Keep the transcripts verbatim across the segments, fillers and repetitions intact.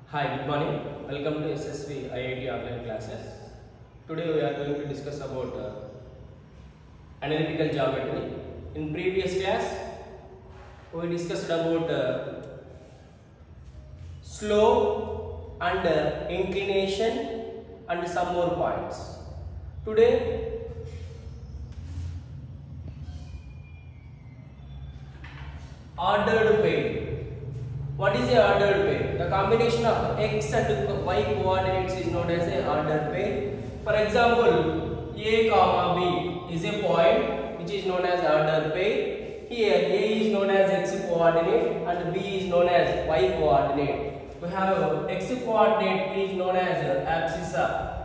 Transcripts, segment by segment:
Hi, good morning. Welcome to S S V I I T online classes. Today we are going to discuss about uh, analytical geometry. In previous class, we discussed about uh, slope and uh, inclination and some more points. Today, ordered pair. What is a ordered pair? The combination of x and y coordinates is known as a ordered pair. For example, A comma B is a point which is known as ordered pair. Here A is known as x coordinate and B is known as y coordinate. We have x coordinate is known as abscissa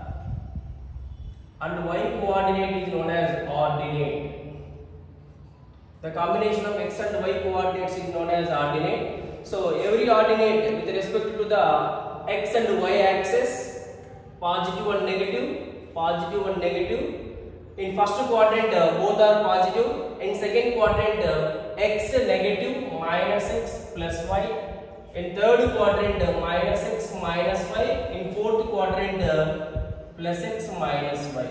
and y coordinate is known as ordinate. The combination of x and y coordinates is known as ordinate. So every ordinate with respect to the x and y axis, positive and negative, positive and negative. In first quadrant uh, both are positive. In second quadrant uh, x negative minus x plus y. In third quadrant uh, minus x minus y. In fourth quadrant uh, plus x minus y.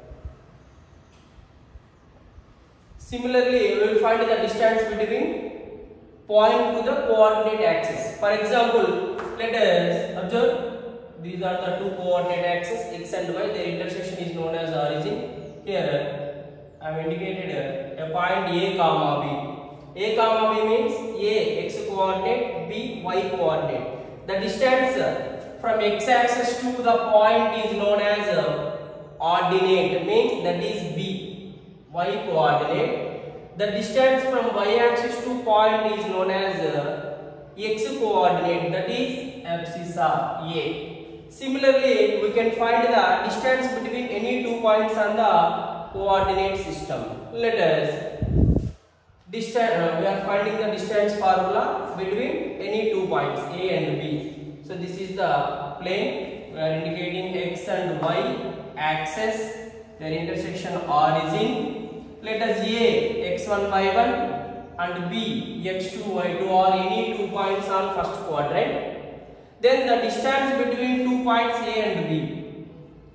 Similarly, we will find the distance between point to the coordinate axis. For example, let us observe these are the two coordinate axes x and y. Their intersection is known as origin. Here I have indicated a point A comma B. A comma B means A x coordinate, B y coordinate. The distance from x axis to the point is known as ordinate, means that is B, y coordinate. The distance from y-axis to point is known as uh, x coordinate, that is abscissa A. Similarly, we can find the distance between any two points on the coordinate system. Let us distance. Uh, we are finding the distance formula between any two points A and B. So this is the plane. We are indicating x and y axis. Their intersection origin. Let us A x one y one and B x two y two are any two points on first quadrant. Then the distance between two points A and B.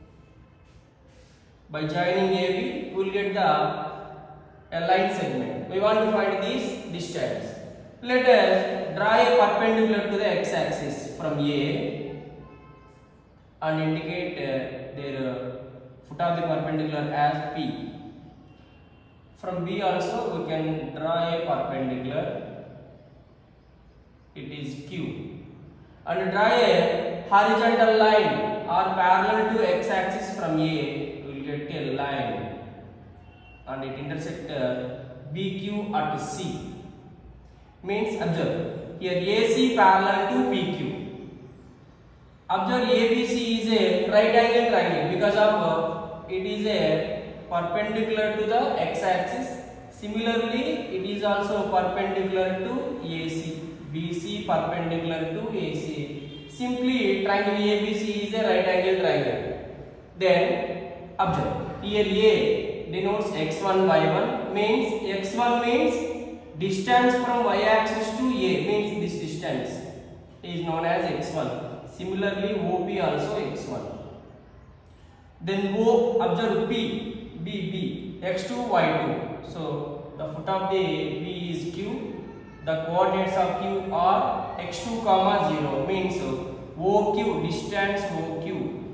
By joining A B, we will get the a line segment. We want to find this distance. Let us draw a perpendicular to the x-axis from A and indicate uh, their uh, foot of the perpendicular as P. From B also we can draw a perpendicular, it is Q, and draw a horizontal line or parallel to x-axis from A. We will get a line and it intersect uh, B Q at C. Means observe here A C parallel to P Q. Observe A B C is a right angle triangle because of uh, it is a perpendicular to the x-axis. Similarly, it is also perpendicular to A C. B C perpendicular to A C. Simply, triangle A B C is a right angle triangle. Then, observe here A denotes x one y one, means x one means distance from y-axis to A, means this distance is known as x one. Similarly, O P also x one. Then O, observe P. B, B, x two, y two. So, the foot of the B is Q. The coordinates of Q are x two, comma zero. Means O Q, distance O Q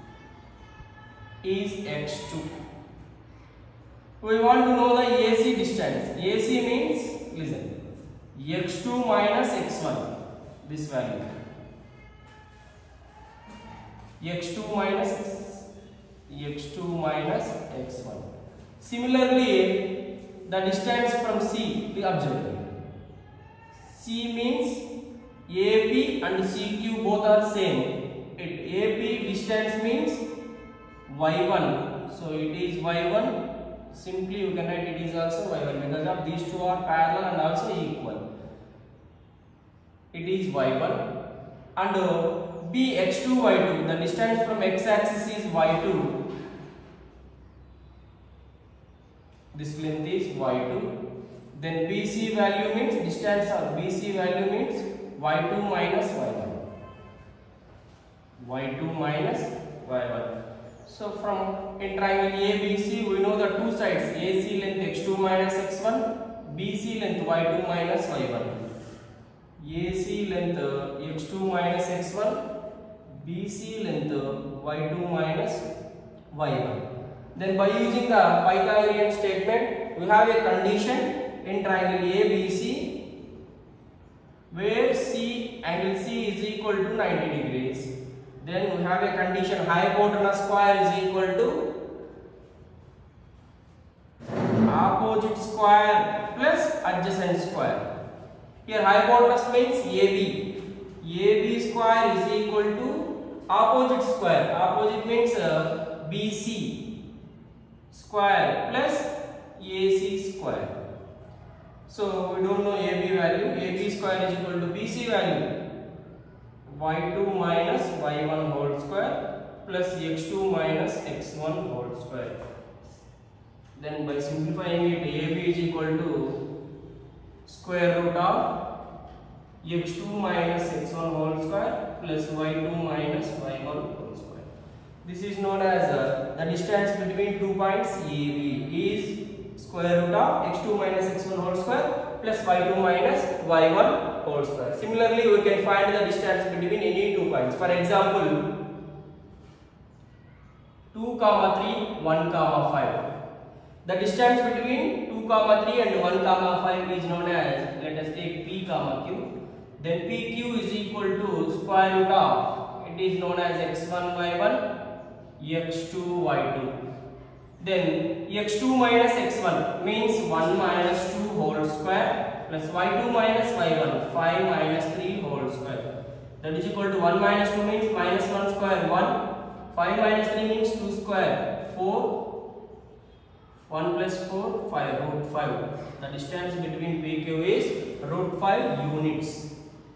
is x two. We want to know the A C distance. A C means, listen, x two minus x one. This value. x two minus x two minus x one. Similarly, the distance from C, we observe. C means A P and C Q both are same. It A P distance means y one. So it is y one. Simply you can write it is also y one because of these two are parallel and also equal. It is y one. And uh, B x two y two, the distance from x-axis is y two. This length is y two. Then B C value means distance of B C value means y two minus y one. y two minus y one. So from in triangle A B C we know the two sides, A C length x two minus x one, B C length y two minus y one. A C length x two minus x one, B C length y two minus y one. Then by using the Pythagorean statement, we have a condition in triangle A B C where C angle C is equal to ninety degrees. Then we have a condition hypotenuse square is equal to opposite square plus adjacent square. Here hypotenuse means A B. A B square is equal to opposite square. Opposite means uh, B C square plus A C square. So we don't know A B value. A B square is equal to B C value. y two minus y one whole square plus x two minus x one whole square. Then by simplifying it, A B is equal to square root of x two minus x one whole square plus y two minus y one whole square. This is known as uh, the distance between two points A B is square root of x two minus x one whole square plus y two minus y one whole square. Similarly, we can find the distance between any two points. For example, two comma three, one comma five. The distance between two comma three and one comma five is known as, let us take P comma Q. Then P Q is equal to square root of, it is known as x one y one, x two y two. Then x two minus x one means one minus two whole square plus y two minus y one, five minus three whole square. That is equal to one minus two means minus one square, one. five minus three means two square, four. one plus four, five, root five. The distance between P Q is root five units.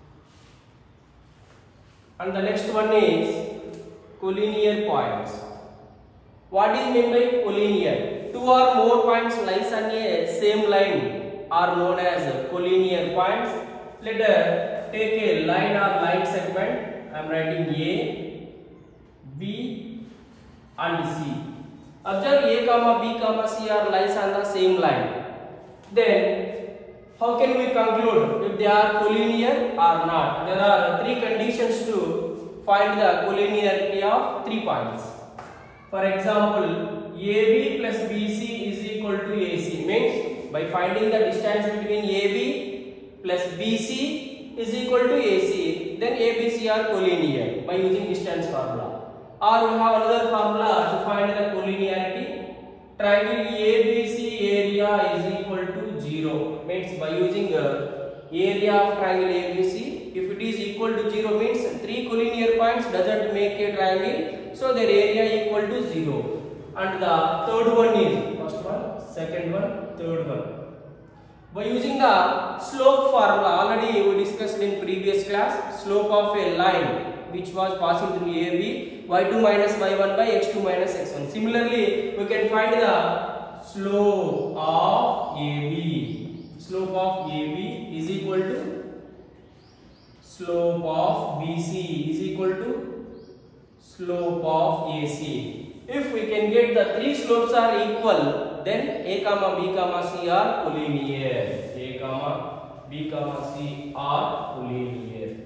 And the next one is collinear points. What is meant by collinear? Two or more points lies on a same line are known as collinear points. Let us take a line or line segment. I am writing A, B and C. Observe A comma B comma C are lies on the same line. Then how can we conclude if they are collinear or not? There are three conditions to find the collinearity of three points. For example, A B plus B C is equal to A C means by finding the distance between A B plus B C is equal to A C, then A B C are collinear by using distance formula. Or we have another formula to find the collinearity. Triangle A B C area is equal to zero means by using uh, area of triangle A B C, if it is equal to zero means three collinear points doesn't make a triangle, so their area equal to zero. And the third one is first one, second one, third one. By using the slope formula, already we discussed in previous class, slope of a line which was passing through A B, y two minus y one by x two minus x one. Similarly, we can find the slope of A B. Slope of A B is equal to slope of B C is equal to slope of A C. If we can get the three slopes are equal, then A comma B comma C are collinear. A comma B comma C are collinear.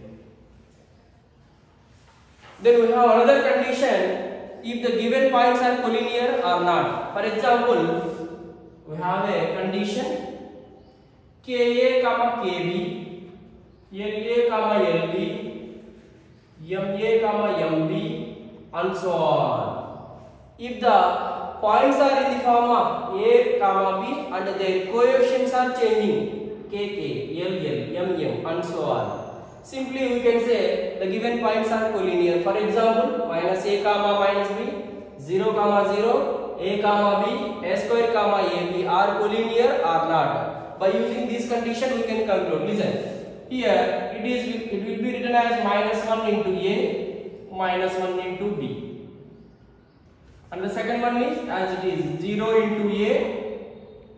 Then we have another condition if the given points are collinear or not. For example, we have a condition K A comma K B, L A comma L B, M A comma M B and so on. If the points are in the form of A comma B and their coefficients are changing K K, L L, M M and so on, simply we can say the given points are collinear. For example, minus A comma minus B, zero comma zero, A comma B, A square comma A B are collinear or not. By using this condition we can conclude. Listen, here it is it will be written as minus one into A, minus one into B. And the second one is as it is zero into A,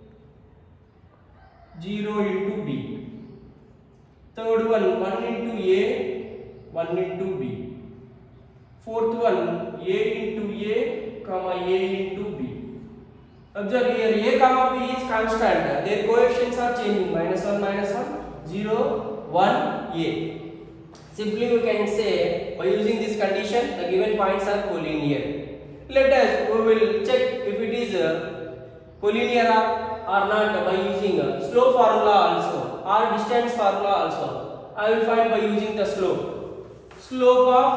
zero into B. Third one, one into A, one into B. Fourth one, A into A, comma A into B. Observe here, A comma B is constant. Their coefficients are changing. Minus one, minus one, zero, one, A. Simply we can say, by using this condition, the given points are collinear. Let us, we will check if it is uh, collinear or, or not by using a slope formula also or distance formula also. I will find by using the slope. Slope of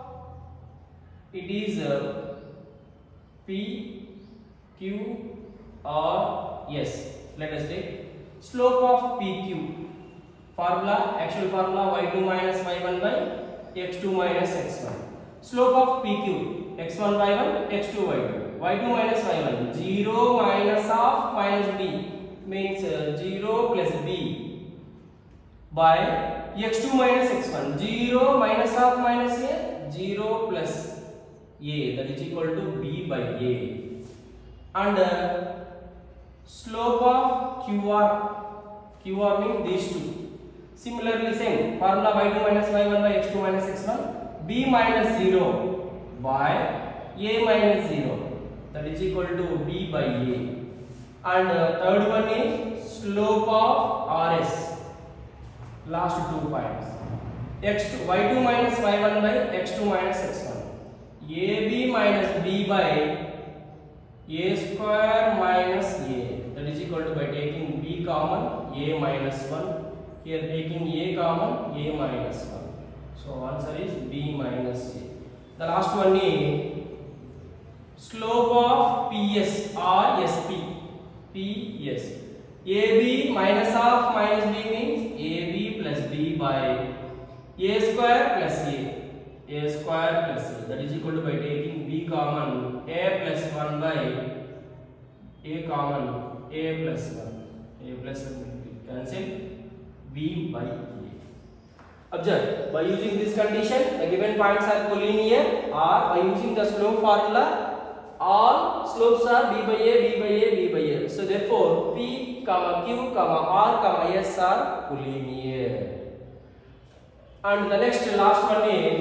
it is uh, P, Q or S. Let us take slope of P Q. Formula, actual formula y two minus y one by x two minus x one. Slope of P Q, x one y one, x two y two. y two minus y one, zero minus of minus b means uh, zero plus b by x two minus x one, zero minus of minus a, zero plus a, that is equal to b by a. And uh, slope of Q R, Q R means these two. Similarly same formula y two minus y one by x two minus x one, b minus zero by a minus zero, that is equal to b by a. And uh, third one is slope of R S, last two points, x two, y two minus y one by x two minus x one, ab minus b by a square minus a, that is equal to, by taking b common, a minus one, here taking a common, a minus one. So answer is b minus a. The last one is slope of P S or S P. P S. A B minus of minus b means A B plus b by a square plus a. A square plus a. That is equal to, by taking b common, a plus one by a common, a plus one. A plus one will be cancelled. B by a. Observe, by using this condition, the given points are collinear, or by using the slope formula, all slopes are b by a, b by a, b by a. So therefore, P, comma Q, comma R, comma S are collinear. And the next last one is,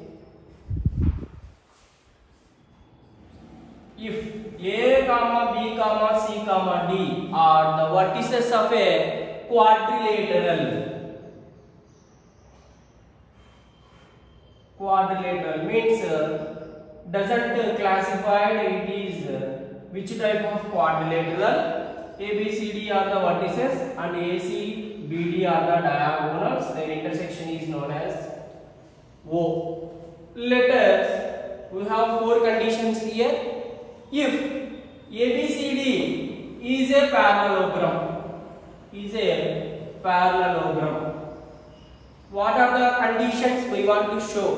if A, comma B, comma C, comma D are the vertices of a quadrilateral. Quadrilateral means uh, doesn't uh, classify it is uh, which type of quadrilateral. A, B, C, D are the vertices and A, C, B, D are the diagonals. Their intersection is known as O. Let us, we have four conditions here. If A B C D is a parallelogram, is a parallelogram, what are the conditions we want to show?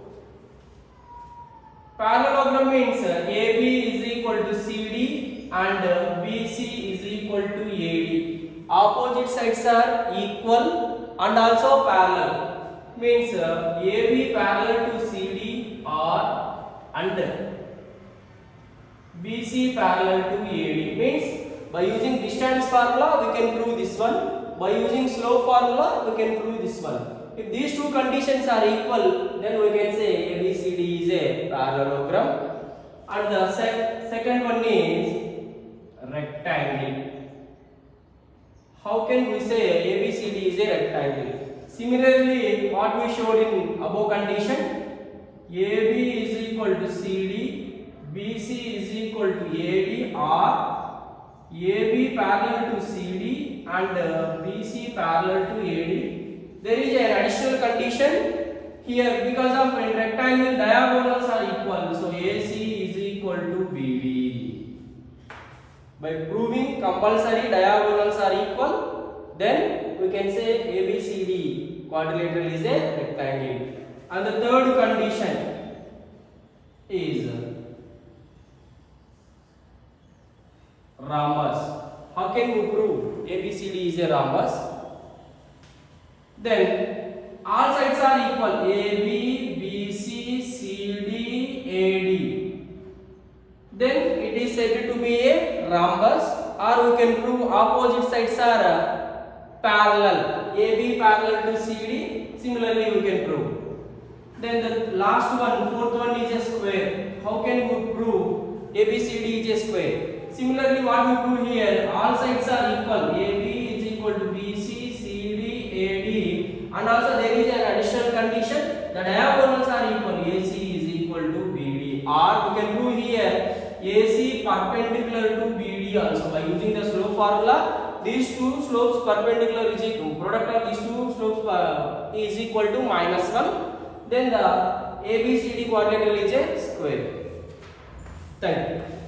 Parallelogram means A B is equal to C D and B C is equal to A D. Opposite sides are equal and also parallel. Means A B parallel to C D or and B C parallel to A D. Means by using distance formula we can prove this one. By using slope formula we can prove this one. If these two conditions are equal, then we can say A B C D is a parallelogram. And the sec second one is rectangle. How can we say A B C D is a rectangle? Similarly, what we showed in above condition, A B is equal to C D, B C is equal to A D, or A B parallel to C D and uh, B C parallel to A D. There is an additional condition here, because of in rectangle diagonals are equal, so A C is equal to B D. By proving compulsory diagonals are equal, then we can say A B C D quadrilateral is a rectangle. And the third condition is rhombus. How can we prove A B C D is a rhombus? Then all sides are equal, A B, B C, C D, A D. Then it is said to be a rhombus, or we can prove opposite sides are uh, parallel, A B parallel to C D. Similarly we can prove. Then the last one, fourth one is a square. How can we prove A B C D is a square? Similarly, what we prove here, all sides are equal. A B is equal to B C, C D, A D, and also there is an additional condition, the diagonals are equal. A C is equal to B D. Or we can prove here A C perpendicular to B D also by using the slope formula. These two slopes perpendicular is equal, product of these two slopes uh, is equal to minus one. Then the A B C D quadrilateral is a square. Thank you.